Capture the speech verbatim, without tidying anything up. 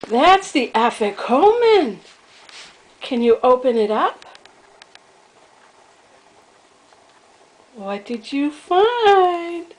That's the Afikohman. Can you open it up? What did you find?